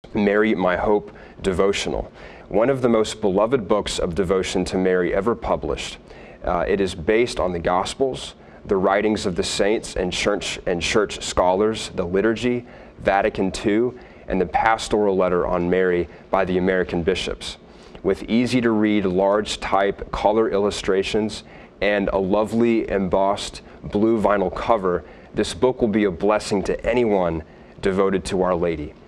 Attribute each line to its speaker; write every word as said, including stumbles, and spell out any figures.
Speaker 1: Mary, My Hope devotional, one of the most beloved books of devotion to Mary ever published. Uh, it is based on the Gospels, the writings of the saints and church and church scholars, the liturgy, Vatican Two, and the pastoral letter on Mary by the American bishops. With easy-to-read, large type color illustrations and a lovely embossed blue vinyl cover, this book will be a blessing to anyone devoted to Our Lady.